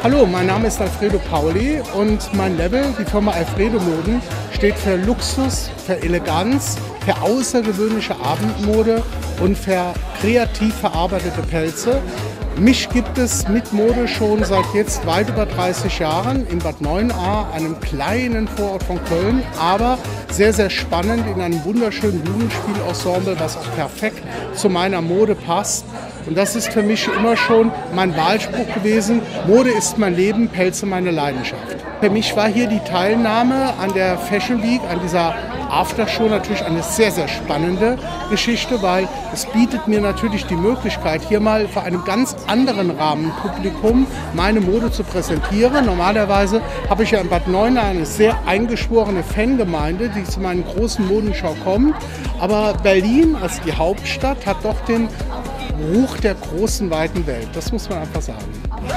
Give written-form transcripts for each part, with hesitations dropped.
Hallo, mein Name ist Alfredo Pauli und mein Label, die Firma Alfredo Moden, steht für Luxus, für Eleganz, für außergewöhnliche Abendmode und für kreativ verarbeitete Pelze. Mich gibt es mit Mode schon seit jetzt weit über 30 Jahren in Bad Neuenahr, einem kleinen Vorort von Köln, aber sehr, sehr spannend in einem wunderschönen Jugendspielensemble, was auch perfekt zu meiner Mode passt. Und das ist für mich immer schon mein Wahlspruch gewesen: Mode ist mein Leben, Pelze meine Leidenschaft. Für mich war hier die Teilnahme an der Fashion Week, an dieser Aftershow natürlich eine sehr, sehr spannende Geschichte, weil es bietet mir natürlich die Möglichkeit, hier mal vor einem ganz anderen Rahmenpublikum meine Mode zu präsentieren. Normalerweise habe ich ja in Bad Neuenahr eine sehr eingeschworene Fangemeinde, die zu meinen großen Modenschau kommt. Aber Berlin als die Hauptstadt hat doch den Ruch der großen, weiten Welt. Das muss man einfach sagen.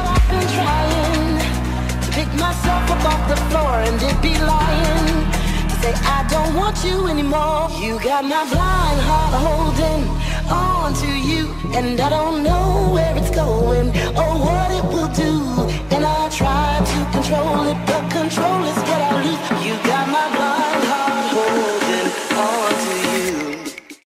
Say I don't want you anymore. You got my blind heart holding on to you, and I don't know where it's going or what it will do. And I try